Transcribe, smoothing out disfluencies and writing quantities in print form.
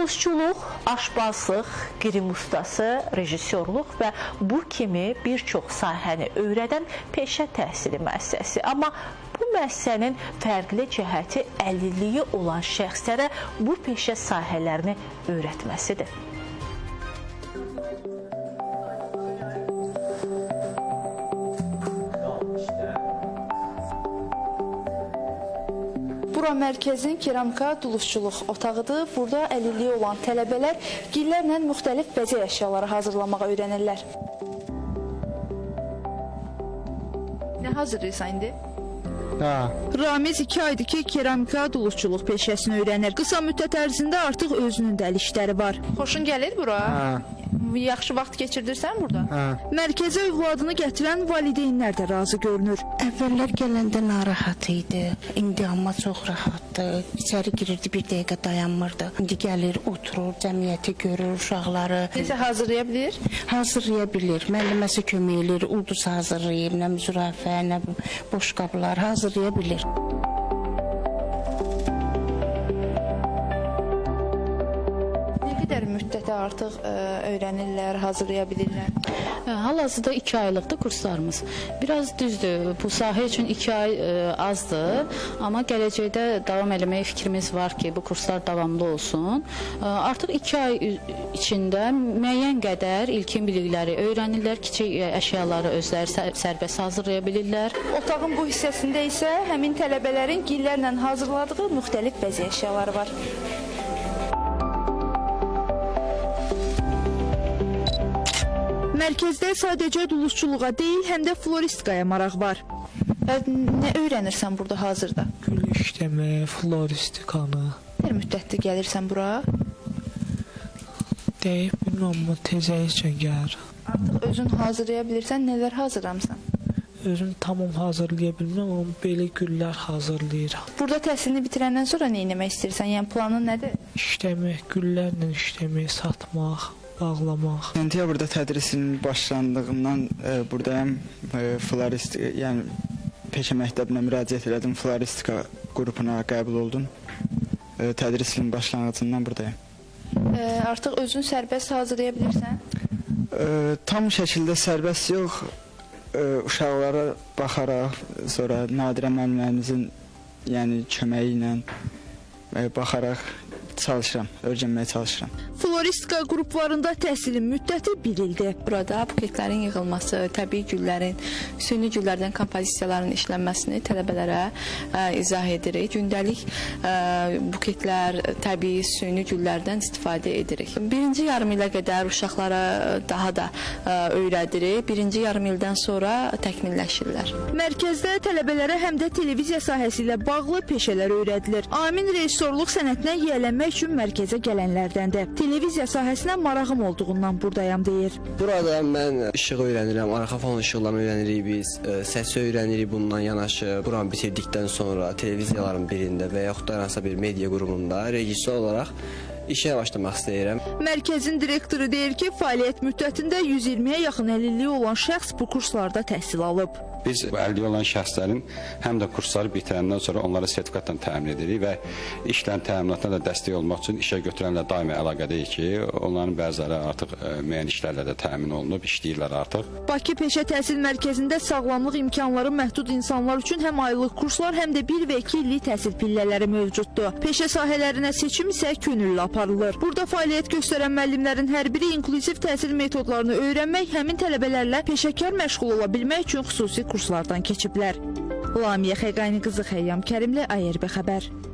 Duluzçuluq, aşbazlıq, qirim ustası, rejissorluq və bu kimi bir çox sahəni öyrədən peşə təhsili müəssisəsi. Amma bu müəssisənin fərqli cəhəti əlilliyi olan şəxslərə bu peşə sahələrini öyrətməsidir. Bura mərkəzin keramika duluzçuluq otağıdır. Burada əlilliyi olan tələbələr gillərlə müxtəlif bəzək əşyaları hazırlamağa öyrənirlər. Nə hazırlayırsan indi? Ramiz 2 aydır ki, keramika duluzçuluq peşəsini öyrənir. Qısa müddət ərzində artıq özünün də əl işləri var. Xoşun gəlir bura? Yaxşı vaxt keçirdirsən burada? Mərkəzə övladını gətirən valideynlər də razı görünür. Əvvəllər gələndə narahat idi. İndi amma çox rahatdır. İçəri girirdi, bir dəqiqə dayanmırdı. İndi gəlir, oturur, cəmiyyəti görür, uşaqları. Necə hazırlaya bilir? Hazırlaya bilir. Müəlliməsi kömək edir, ulduz hazırlayır, nə zürafə, nə boşqablar hazırlaya bilir. Müddətə artıq öyrənirlər, hazırlaya bilirlər. Hal-hazırda 2 aylıqdır kurslarımız. Biraz düzdür, bu sahə üçün 2 ay azdır, amma gələcəkdə davam eləməyə fikrimiz var ki, bu kurslar davamlı olsun. Artıq 2 ay içində müəyyən qədər ilkin bilikləri öyrənirlər, kiçik əşyaları özləri sərbəst hazırlaya bilirlər. Otağın bu hissəsində isə həmin tələbələrin gillərlə hazırladığı müxtəlif bəzək əşyaları var. Mərkəzdə sadəcə duluzçuluğa deyil, həm də floristikaya maraq var. Nə öyrənirsən burada hazırda? Gül işləməyi, floristikanı. Bir müddətdir gəlirsən bura? Deyib bilməm, amma tezəyicən gəlirəm. Artıq özün hazırlaya bilirsən, nələr hazırlamısan? Özüm tamam hazırlaya bilməm, amma belə güllər hazırlayıram. Burada təhsilini bitirəndən sonra nə etmək istəyirsən? Yəni planın nədir? İşləmək, güllərlə işləmək, satmaq, bağlamaq. Sentyabrda tədrisin başlandığından buradayım. Floristika, yəni peşə məktəbinə müraciət elədim. Floristika qrupuna qəbul oldum. Tədrisin başlanğıcından buradayım. Artıq özün sərbəst hazırlaya bilirsən? Tam şəkildə sərbəst yox. Uşaqlara baxaraq, sonra Nadirə müəllimlərimizin köməyi ilə baxaraq çalışıram, öyrənməyə çalışıram. Floristika qruplarında təhsilin müddəti 1 ildir. Burada buketlərin yığılması, təbii güllərin, süni güllərdən kompozisiyaların işlənməsini tələbələrə izah edirik. Gündəlik buketlər, təbii süni güllərdən istifadə edirik. Birinci yarım ilə qədər uşaqlara daha da öyrədirik. Birinci yarım ildən sonra təkmilləşirlər. Mərkəzdə tələbələrə həm də televiziya sahəsi ilə bağlı peşələr öyrədilir. Amin rejissorluq sənətinə yiyələnmək üçün mərkəzə gələnlərdəndir. Televiziya sahəsinə marağım olduğundan buradayam deyir. Burada mən işıq öyrənirəm, arxa fon işıqlarını öyrənirik biz, səsi öyrənirik bundan yanaşı. Buranı bitirdikdən sonra televiziyaların birində və yaxud da hansısa bir media qurumunda rejissor olaraq işə başlamaq istəyirəm. Mərkəzin direktoru deyir ki, fəaliyyət müddətində 120-yə yaxın əlilliyi olan şəxs bu kurslarda təhsil alıb. Biz əlilliyi olan şəxslərin həm də kursları bitirəndən sonra onlara sertifikatla təmin edirik və işlərin təminatına da dəstək olmaq üçün işə götürənlə daimi əlaqədəyik ki, onların bəziləri artıq müəyyən işlərlə də təmin olunub, işləyirlər artıq. Bakı Peşə Təhsil Mərkəzində sağlamlıq imkanları məhdud insanlar üçün həm aylıq kurslar, həm də 1 və 2 illik təhsil pillələri mövcuddur. Peşə sahələrinə seçim isə könüllü aparılır. Burada fəaliyyət göstərən müəllimlərin hər biri inklüziv təhsil metodlarını öyrənmək, həmin tələbələrlə peşəkar məşğul ola bilmək üçün xüsusi kurslardan keçiblər. Lamiyə Xəqani qızı Xəyyam Kərimli, ARB xəbər.